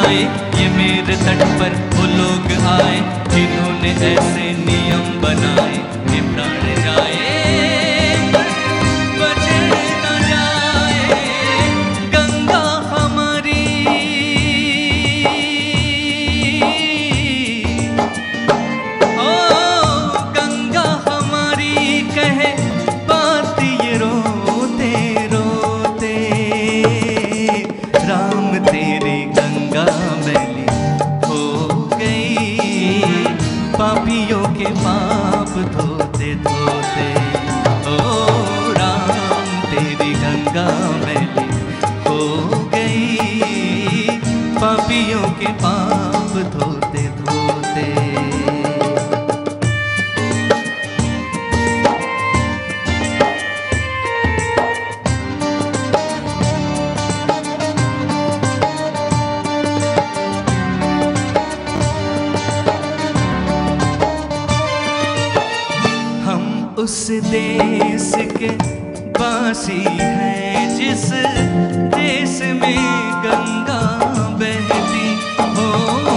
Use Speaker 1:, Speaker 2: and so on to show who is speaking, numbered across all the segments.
Speaker 1: सुनाए, ये मेरे तट पर वो लोग आए जिन्होंने ऐसे नियम बनाए कि प्राण जाए बचे न जाए गंगा हमारी। ओ गंगा हमारी कहे बात ये रोते रोते, राम तेरी गंगा मैली हो गई, पापियों के पाप धोते धोते। ओ राम तेरी गंगा मैली हो गई, पापियों के पाप धोते धोते। उस देश के वासी हैं जिस देश में गंगा बहती हो,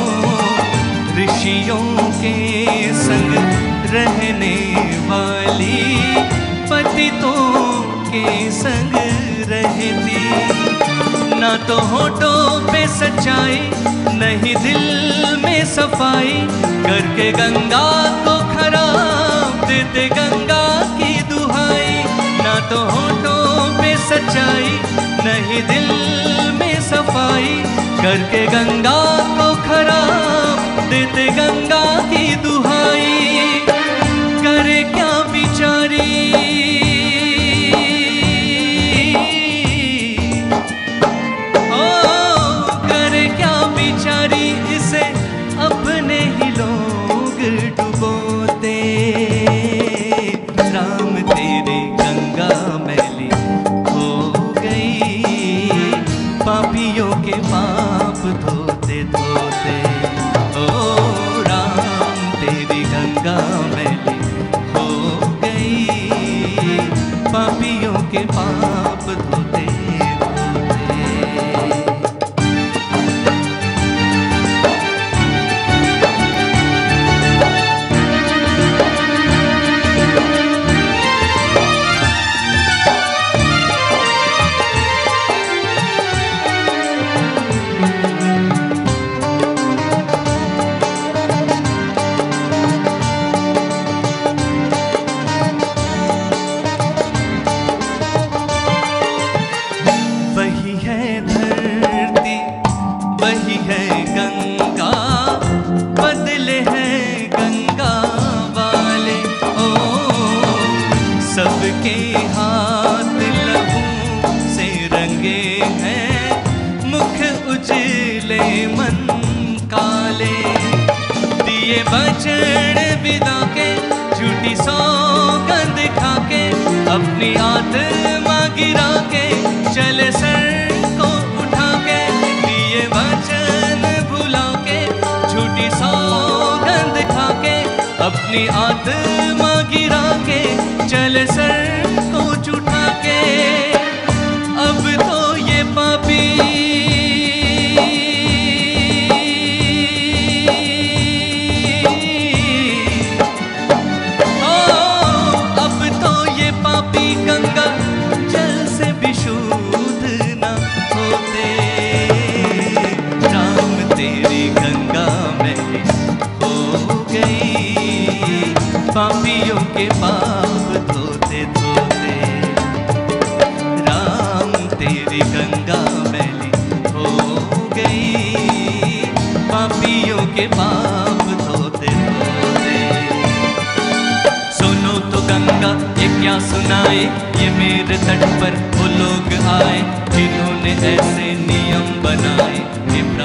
Speaker 1: ऋषियों के संग रहने वाली पतितों के संग रहती, ना तो होठों पे सच्चाई नहीं दिल में सफाई, करके गंगा को खराब देते गंगा की दुहाई। ना तो होठों पे सच्चाई नहीं दिल में सफाई, करके गंगा को खराब देते गंगा की दुहाई। करे क्या बिचारी इसे अपने ही लोग डुबोते, राम तेरी गंगा मैली हो गई, पापियों के पाप धोते धोते। ओ राम तेरी गंगा मैली हो गई, पापियों के पाप धोते धोते। वही है गंगा, बदले हैं गंगा वाले। ओ सबके हाथ लहू से रंगे हैं, मुख उजले मन काले। दिए बचन बिदा के झूठी सौगंध खा के, अपनी आत्मा गिरा के चले सर को उठा के। दिए वचन भुला के झूठी सौगंध खा के, अपनी आत्मा गिरा के चले सर को उठा के। अब तो ये पापी गंगा जल से भी शुद्ध न होते, राम तेरी गंगा मैली हो गई, पापियों के पाप धोते धोते। राम तेरी गंगा मैली हो गई, पापियों के पाप धोते धोते। सुनो तो गंगा ये क्या सुनाए, ये मेरे तट पर वो लोग आए जिन्होंने ऐसे नियम बनाए।